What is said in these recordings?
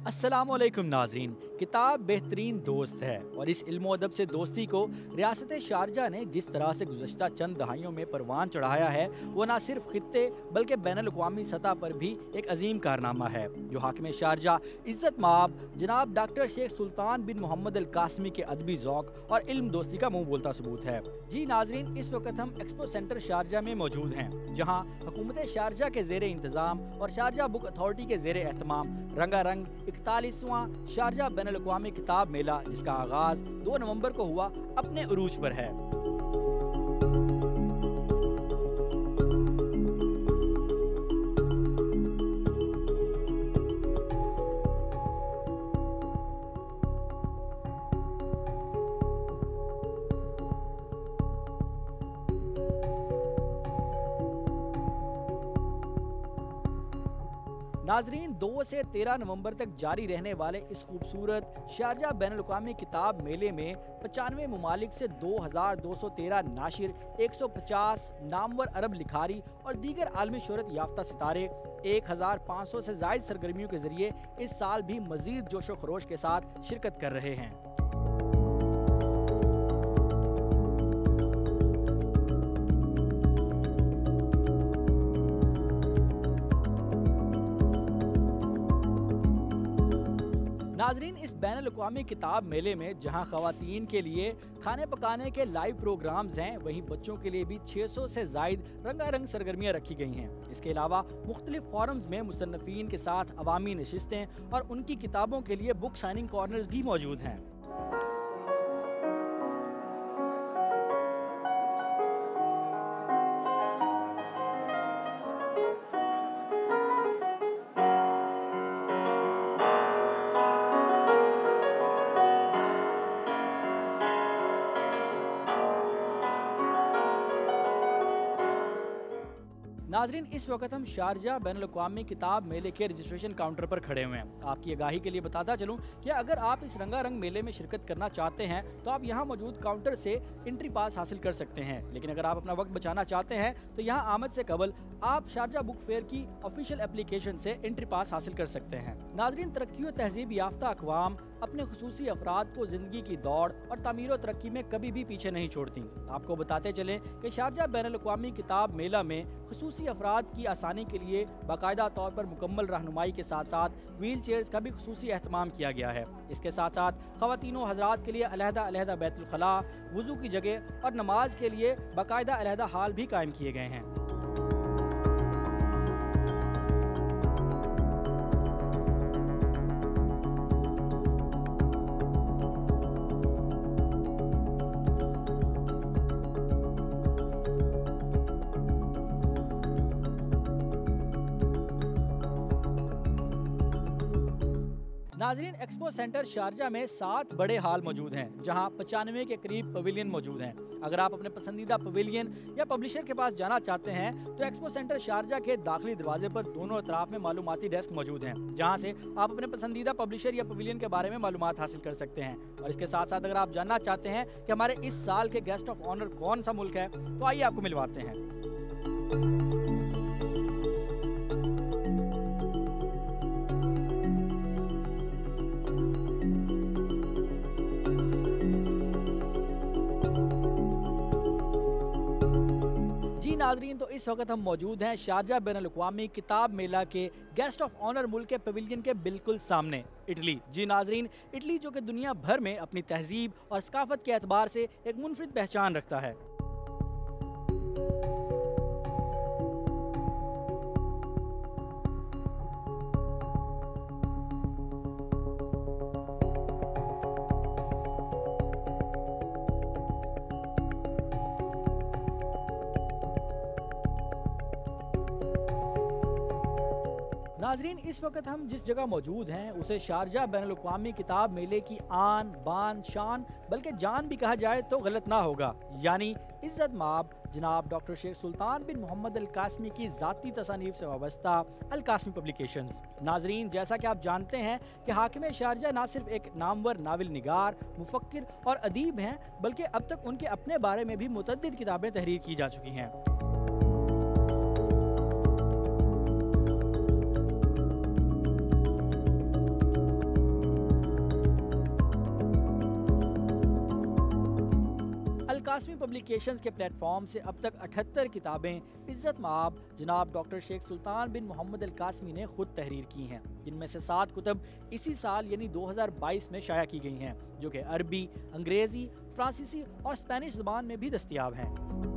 अस्सलामुअलैकुम नाज़रीन। किताब बेहतरीन दोस्त है और इस इल्म अदब से दोस्ती को रियासत शारजा ने जिस तरह से गुज़श्ता चंद दहाइयों में परवान चढ़ाया है वो ना सिर्फ खित्ते बल्कि बैनुल-अक़वामी सतह पर भी एक अजीम कारनामा है जो हाकिम शारजा इज़्ज़त माब जनाब doctor Sheikh Sultan bin Mohammed Al Qasimi के अदबी ज़ौक़ और इल्म दोस्ती का मुँह बोलता सबूत है। जी नाज़रीन, इस वक्त हम एक्सपो सेंटर शारजा में मौजूद हैं जहाँ हुकूमत शारजा के ज़ेर इंतज़ाम और शारजा बुक अथॉरिटी के ज़ेर एहतमाम रंगारंग 41वां शारजा बैनुल-अक़वामी किताब मेला, जिसका आगाज 2 नवंबर को हुआ, अपने उरूज पर है। नाजरीन, 2 से 13 नवंबर तक जारी रहने वाले इस खूबसूरत शारजा बैनुल-अक़वामी किताब मेले में 95 ममालिक से 2213 नाशिर, 150 नामवर अरब लिखारी और दीगर आलमी शोहरत याफ्ता सितारे 1500 से ज़ायद सरगर्मियों के जरिए इस साल भी मजीद जोशो खरोश के साथ शिरकत कर रहे हैं। नाजरीन, इस बैनुल-अक़वामी किताब मेले में जहां ख़वातीन के लिए खाने पकाने के लाइव प्रोग्राम्स हैं, वहीं बच्चों के लिए भी 600 से ज़ायद रंगारंग सरगर्मियाँ रखी गई हैं। इसके अलावा मुख्तलिफ फोरम्स में मुसन्निफ़ीन के साथ अवामी नशिस्तें और उनकी किताबों के लिए बुक साइनिंग कॉर्नर्स भी मौजूद हैं। नाजरीन, इस वक्त हम शारजा बैनुल-अक़वामी किताब मेले के रजिस्ट्रेशन काउंटर पर खड़े हुए हैं। आपकी आगाही के लिए बताता चलूं कि अगर आप इस रंगारंग मेले में शिरकत करना चाहते हैं तो आप यहां मौजूद काउंटर से एंट्री पास हासिल कर सकते हैं, लेकिन अगर आप अपना वक्त बचाना चाहते हैं तो यहां आमद से कबल आप शारजा बुक फेयर की ऑफिशियल एप्लीकेशन से एंट्री पास हासिल कर सकते हैं। नाजरीन, तरक्की और तहजीब याफ्ता अक़वाम अपने खुसूसी अफराद को जिंदगी की दौड़ और तामीर और तरक्की में कभी भी पीछे नहीं छोड़ती। आपको बताते चलें कि शारजा बैनुल-अक़वामी किताब मेला में खुसूसी अफराद की आसानी के लिए बाकायदा तौर पर मुकम्मल रहनुमाई के साथ साथ व्हील चेयर्स का भी खुसूसी एहतमाम किया गया है। इसके साथ साथ ख़वातीनों हज़रात के लिए अलहदा बैतुल खला, वुज़ू की जगह और नमाज के लिए बाकायदा अलहदा हाल भी कायम किए गए हैं। नाजरीन, एक्सपो सेंटर शारजा में 7 बड़े हाल मौजूद हैं जहां 95 के करीब पवेलियन मौजूद हैं। अगर आप अपने पसंदीदा पवेलियन या पब्लिशर के पास जाना चाहते हैं तो एक्सपो सेंटर शारजा के दाखिली दरवाजे पर दोनों अतराफ में मालूमाती डेस्क मौजूद हैं जहां से आप अपने पसंदीदा पब्लिशर या पवेलियन के बारे में मालूमात हासिल कर सकते हैं। और इसके साथ साथ अगर आप जानना चाहते हैं कि हमारे इस साल के गेस्ट ऑफ ऑनर कौन सा मुल्क है तो आइए आपको मिलवाते हैं। नाजरीन, तो इस वक्त हम मौजूद हैं शारजा बैनुल-अक़वामी किताब मेला के गेस्ट ऑफ ऑनर मुल्क के पवेलियन के बिल्कुल सामने, इटली। जी नाजरीन, इटली जो कि दुनिया भर में अपनी तहजीब और सकाफत के एतबार से एक मुनफरिद पहचान रखता है। नाजरीन, इस वक्त हम जिस जगह मौजूद हैं उसे शारजा बैनुल-अक़वामी किताब मेले की आन बान शान बल्कि जान भी कहा जाए तो गलत ना होगा, यानी इज़्ज़त माब जनाब doctor Sheikh Sultan bin Mohammed Al Qasimi की ज़ाती तसानीफ से वाबस्ता अल कासमी पब्लिकेशंस। नाजरीन, जैसा कि आप जानते हैं कि हाकिम शारजा ना सिर्फ एक नामवर नावल निगार, मुफक्किर और अदीब हैं बल्कि अब तक उनके अपने बारे में भी मुतअद्दिद किताबें तहरीर की जा चुकी हैं। कासमी पब्लिकेशंस के प्लेटफॉर्म से अब तक 78 किताबें इज़्ज़त माब जनाब doctor Sheikh Sultan bin Mohammed Al Qasimi ने खुद तहरीर की हैं, जिनमें से 7 कुतब इसी साल यानी 2022 में शाया की गई हैं, जो कि अरबी, अंग्रेज़ी, फ्रांसीसी और स्पेनिश ज़बान में भी दस्तयाब हैं।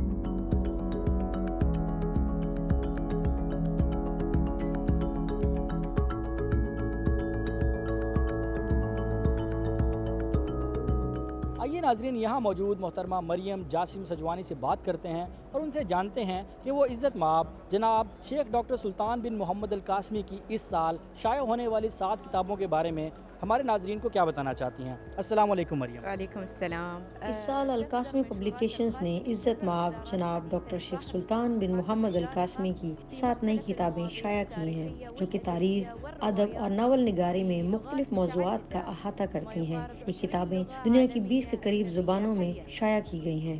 आइए नाजरीन, यहाँ मौजूद मोहतरमा मरियम जासिम सजवानी से बात करते हैं और उनसे जानते हैं कि वो इज़्ज़त माब जनाब Sheikh doctor Sultan bin Mohammed Al Qasimi की इस साल शाया होने वाली 7 किताबों के बारे में हमारे नाजरीन को क्या बताना चाहती हैं। अस्सलाम वालेकुम मरियम। वालेकुम अस्सलाम। इस साल अल कासमी पब्लिकेशंस ने इज़्ज़त माब जनाब doctor Sheikh Sultan bin Mohammed Al Qasimi की 7 नई किताबें शाया की हैं, जो कि तारीख, अदब और नावल निगारी में मुख्तलिफ मौज़ूआत का अहाता करती हैं। ये किताबें दुनिया की 20 के करीब ज़ुबानों में शाया की गई हैं।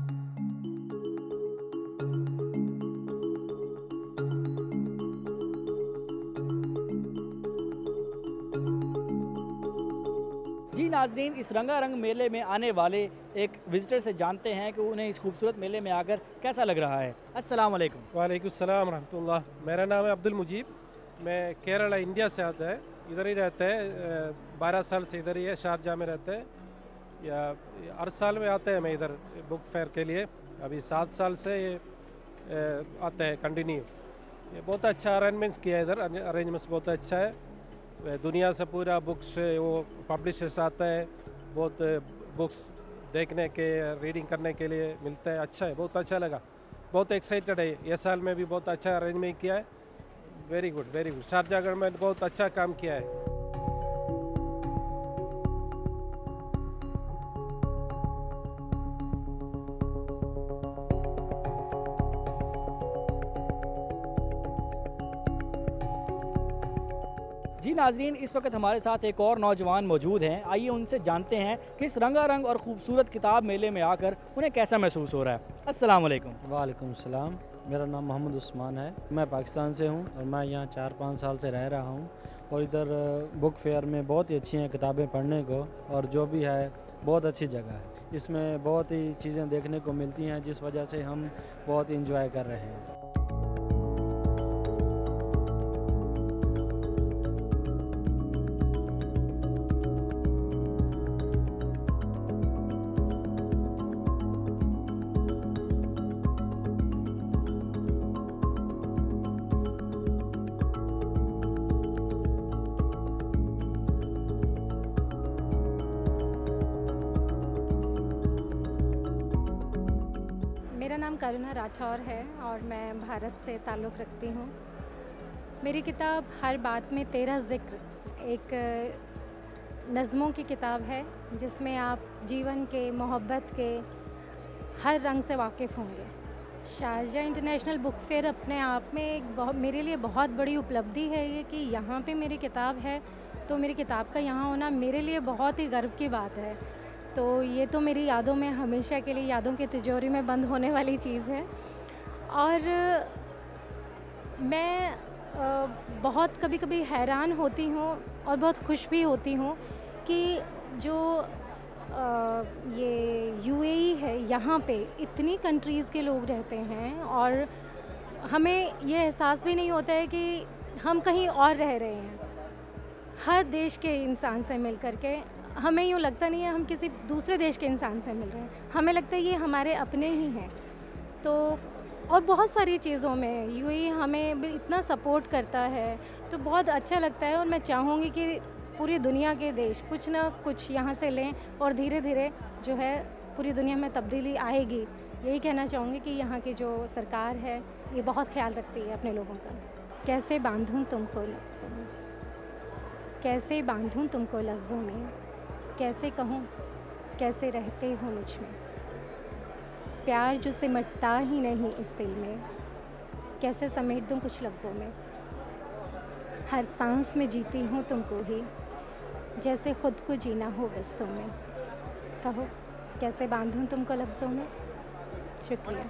जी नाजरीन, इस रंगारंग मेले में आने वाले एक विजिटर से जानते हैं कि उन्हें इस खूबसूरत मेले में आकर कैसा लग रहा है। अस्सलाम वालेकुम। वालेकुम सलाम रहमतुल्लाह। मेरा नाम है अब्दुल मुजीब, मैं केरला इंडिया से आता है, इधर ही रहता है, 12 साल से इधर ही है, शारजाह में रहता है। या हर साल में आते हैं मैं इधर बुक फेयर के लिए, अभी 7 साल से ये आता है कंटिन्यू। ये बहुत अच्छा अरेंजमेंट्स किया है इधर, अरेंजमेंट्स बहुत अच्छा है। दुनिया से पूरा बुक्स वो पब्लिशर्स आता है, बहुत बुक्स देखने के, रीडिंग करने के लिए मिलता है। अच्छा है, बहुत अच्छा लगा, बहुत एक्साइटेड है। ये साल में भी बहुत अच्छा अरेंजमेंट किया है। Very good, very good. Sharjah government बहुत अच्छा काम किया है। जी नाजरीन, इस वक्त हमारे साथ एक और नौजवान मौजूद हैं। आइए उनसे जानते हैं कि इस रंगारंग और ख़ूबसूरत किताब मेले में आकर उन्हें कैसा महसूस हो रहा है। अस्सलाम वालेकुम। वालेकुम सलाम। मेरा नाम मोहम्मद उस्मान है, मैं पाकिस्तान से हूँ और मैं यहाँ 4-5 साल से रह रहा हूँ। और इधर बुक फेयर में बहुत ही अच्छी हैं किताबें पढ़ने को, और जो भी है बहुत अच्छी जगह है। इसमें बहुत ही चीज़ें देखने को मिलती हैं, जिस वजह से हम बहुत इंजॉय कर रहे हैं। मेरा नाम करुणा राठौर है और मैं भारत से ताल्लुक़ रखती हूँ। मेरी किताब हर बात में तेरा ज़िक्र एक नज़मों की किताब है, जिसमें आप जीवन के, मोहब्बत के हर रंग से वाकिफ़ होंगे। शारजाह इंटरनेशनल बुक फेयर अपने आप में एक मेरे लिए बहुत बड़ी उपलब्धि है ये, कि यहाँ पे मेरी किताब है, तो मेरी किताब का यहाँ होना मेरे लिए बहुत ही गर्व की बात है। तो ये तो मेरी यादों में हमेशा के लिए, यादों की तिजोरी में बंद होने वाली चीज़ है। और मैं बहुत कभी कभी हैरान होती हूँ और बहुत खुश भी होती हूँ कि जो ये यूएई है, यहाँ पे इतनी कंट्रीज़ के लोग रहते हैं और हमें ये एहसास भी नहीं होता है कि हम कहीं और रह रहे हैं। हर देश के इंसान से मिल कर के हमें यूँ लगता नहीं है हम किसी दूसरे देश के इंसान से मिल रहे हैं, हमें लगता है ये हमारे अपने ही हैं। तो और बहुत सारी चीज़ों में यूएई हमें भी इतना सपोर्ट करता है, तो बहुत अच्छा लगता है। और मैं चाहूँगी कि पूरी दुनिया के देश कुछ ना कुछ यहाँ से लें और धीरे धीरे जो है पूरी दुनिया में तब्दीली आएगी। यही कहना चाहूँगी कि यहाँ की जो सरकार है ये बहुत ख्याल रखती है अपने लोगों का। कैसे बांधूँ तुमको लफ्ज़ों में, कैसे बांधूँ तुमको लफ्ज़ों में, कैसे कहूँ कैसे रहते हो मुझ में, प्यार जो सिमटता ही नहीं इस दिल में, कैसे समेट दूँ कुछ लफ्ज़ों में। हर सांस में जीती हूँ तुमको ही, जैसे ख़ुद को जीना हो बस तुम्हें। कहो कैसे बांधूँ तुमको लफ्ज़ों में। शुक्रिया।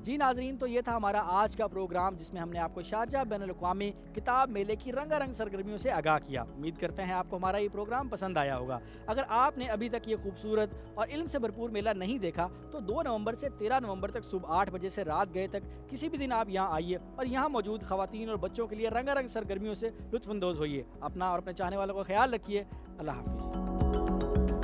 जी नाजरीन, तो ये था हमारा आज का प्रोग्राम जिसमें हमने आपको शारजाह बैनुल-अक़वामी किताब मेले की रंगारंग सरगर्मियों से आगाह किया। उम्मीद करते हैं आपको हमारा ये प्रोग्राम पसंद आया होगा। अगर आपने अभी तक ये खूबसूरत और इल्म से भरपूर मेला नहीं देखा तो 2 नवंबर से 13 नवंबर तक सुबह 8 बजे से रात गए तक किसी भी दिन आप यहाँ आइए और यहाँ मौजूद खवातीन और बच्चों के लिए रंगारंग सरगर्मियों से लुत्फ़अंदोज़ होइए। अपना और अपने चाहने वालों का ख्याल रखिए। अल्लाह हाफ़िज़।